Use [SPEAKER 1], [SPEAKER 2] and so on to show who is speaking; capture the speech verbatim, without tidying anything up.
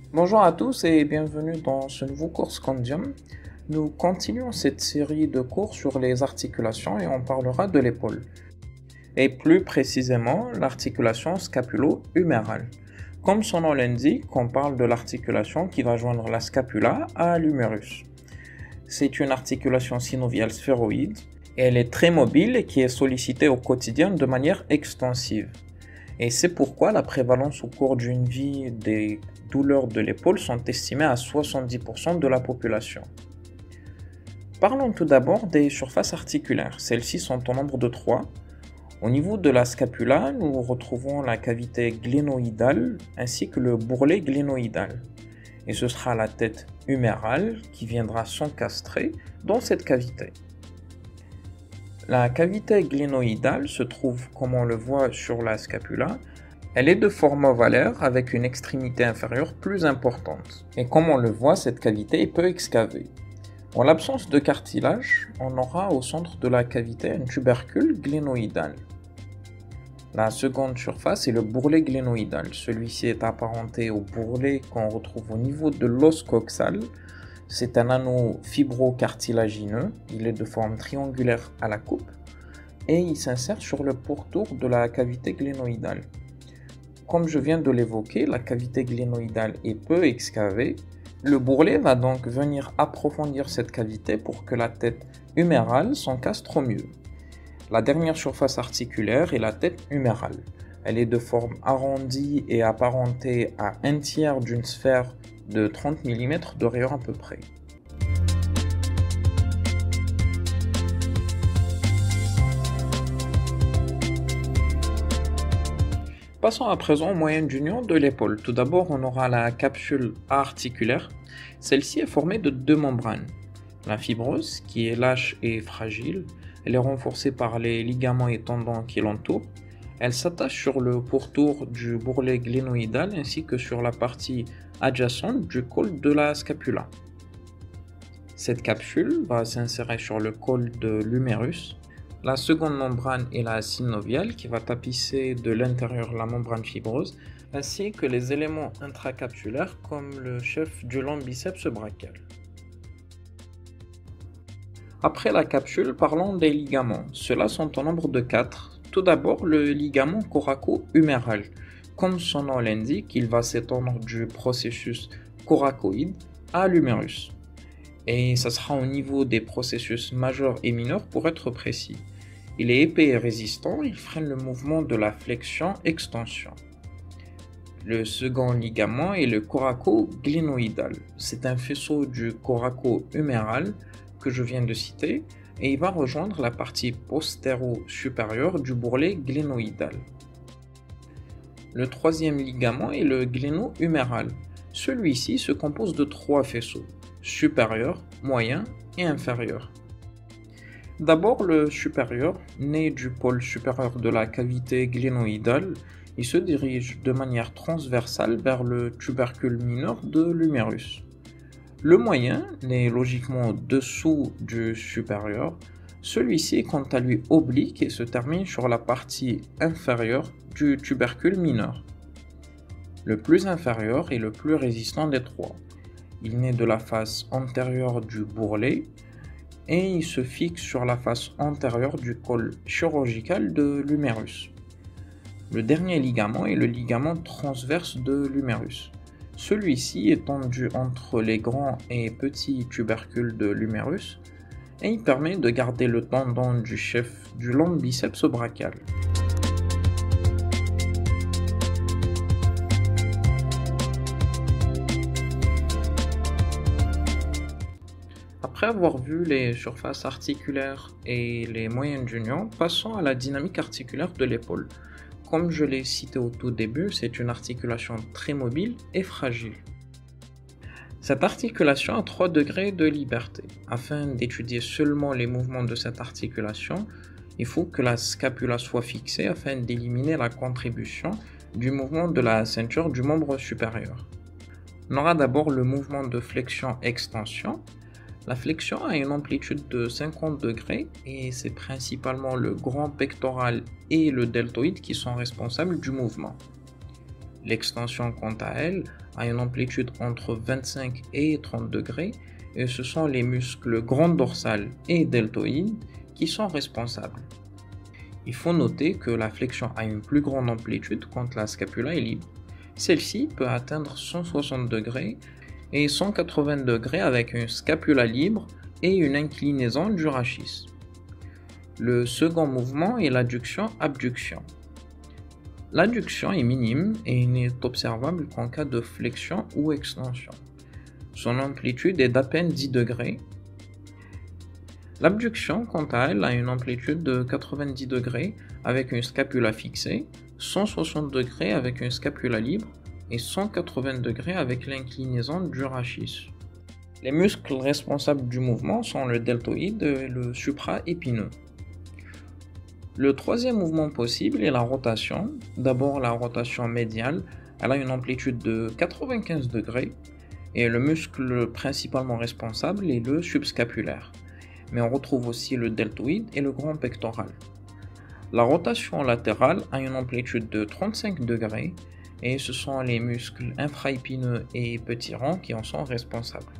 [SPEAKER 1] Bonjour à tous et bienvenue dans ce nouveau cours Scandium. Nous continuons cette série de cours sur les articulations et on parlera de l'épaule. Et plus précisément, l'articulation scapulo-humérale. Comme son nom l'indique, on parle de l'articulation qui va joindre la scapula à l'humérus. C'est une articulation synoviale sphéroïde et elle est très mobile et qui est sollicitée au quotidien de manière extensive. Et c'est pourquoi la prévalence au cours d'une vie des douleurs de l'épaule sont estimées à soixante-dix pour cent de la population. Parlons tout d'abord des surfaces articulaires. Celles-ci sont au nombre de trois. Au niveau de la scapula, nous retrouvons la cavité glénoïdale ainsi que le bourrelet glénoïdal. Et ce sera la tête humérale qui viendra s'encastrer dans cette cavité. La cavité glénoïdale se trouve, comme on le voit sur la scapula, elle est de forme ovalaire avec une extrémité inférieure plus importante. Et comme on le voit, cette cavité est peu excavée. En l'absence de cartilage, on aura au centre de la cavité un tubercule glénoïdal. La seconde surface est le bourrelet glénoïdal. Celui-ci est apparenté au bourrelet qu'on retrouve au niveau de l'os coxal. C'est un anneau fibrocartilagineux, il est de forme triangulaire à la coupe et il s'insère sur le pourtour de la cavité glénoïdale. Comme je viens de l'évoquer, la cavité glénoïdale est peu excavée. Le bourrelet va donc venir approfondir cette cavité pour que la tête humérale s'encastre au mieux. La dernière surface articulaire est la tête humérale. Elle est de forme arrondie et apparentée à un tiers d'une sphère de trente millimètres de rayon à peu près. Passons à présent aux moyennes d'union de l'épaule. Tout d'abord, on aura la capsule articulaire. Celle-ci est formée de deux membranes. La fibreuse, qui est lâche et fragile, elle est renforcée par les ligaments et tendons qui l'entourent. Elle s'attache sur le pourtour du bourrelet glénoïdal ainsi que sur la partie adjacente du col de la scapula. Cette capsule va s'insérer sur le col de l'humérus. La seconde membrane est la synoviale qui va tapisser de l'intérieur la membrane fibreuse ainsi que les éléments intracapsulaires comme le chef du long biceps brachial. Après la capsule, parlons des ligaments. Ceux-là sont au nombre de quatre. Tout d'abord, le ligament coraco-huméral. Comme son nom l'indique, il va s'étendre du processus coracoïde à l'humérus. Et ça sera au niveau des processus majeurs et mineurs pour être précis. Il est épais et résistant, il freine le mouvement de la flexion-extension. Le second ligament est le coraco-glénoïdal. C'est un faisceau du coraco-huméral que je viens de citer et il va rejoindre la partie postéro-supérieure du bourrelet glénoïdal. Le troisième ligament est le gléno-huméral. Celui-ci se compose de trois faisceaux, supérieur, moyen et inférieur. D'abord le supérieur, né du pôle supérieur de la cavité glénoïdale, il se dirige de manière transversale vers le tubercule mineur de l'humérus. Le moyen, né logiquement dessous du supérieur, celui-ci est quant à lui oblique et se termine sur la partie inférieure du tubercule mineur. Le plus inférieur est le plus résistant des trois. Il naît de la face antérieure du bourrelet et il se fixe sur la face antérieure du col chirurgical de l'humérus. Le dernier ligament est le ligament transverse de l'humérus. Celui-ci est tendu entre les grands et petits tubercules de l'humérus et il permet de garder le tendon du chef du long biceps brachial. Après avoir vu les surfaces articulaires et les moyennes d'union, passons à la dynamique articulaire de l'épaule. Comme je l'ai cité au tout début, c'est une articulation très mobile et fragile. Cette articulation a trois degrés de liberté. Afin d'étudier seulement les mouvements de cette articulation, il faut que la scapula soit fixée afin d'éliminer la contribution du mouvement de la ceinture du membre supérieur. On aura d'abord le mouvement de flexion-extension. La flexion a une amplitude de cinquante degrés et c'est principalement le grand pectoral et le deltoïde qui sont responsables du mouvement. L'extension, quant à elle, a une amplitude entre vingt-cinq et trente degrés et ce sont les muscles grand dorsal et deltoïde qui sont responsables. Il faut noter que la flexion a une plus grande amplitude quand la scapula est libre. Celle-ci peut atteindre cent soixante degrés et cent quatre-vingts degrés avec une scapula libre et une inclinaison du rachis. Le second mouvement est l'adduction-abduction. L'adduction est minime et n'est observable qu'en cas de flexion ou extension. Son amplitude est d'à peine dix degrés. L'abduction, quant à elle, a une amplitude de quatre-vingt-dix degrés avec une scapula fixée, cent soixante degrés avec une scapula libre et cent quatre-vingts degrés avec l'inclinaison du rachis. Les muscles responsables du mouvement sont le deltoïde et le supraépineux. Le troisième mouvement possible est la rotation. D'abord la rotation médiale, elle a une amplitude de quatre-vingt-quinze degrés et le muscle principalement responsable est le subscapulaire. Mais on retrouve aussi le deltoïde et le grand pectoral. La rotation latérale a une amplitude de trente-cinq degrés et ce sont les muscles infraépineux et petit rond qui en sont responsables.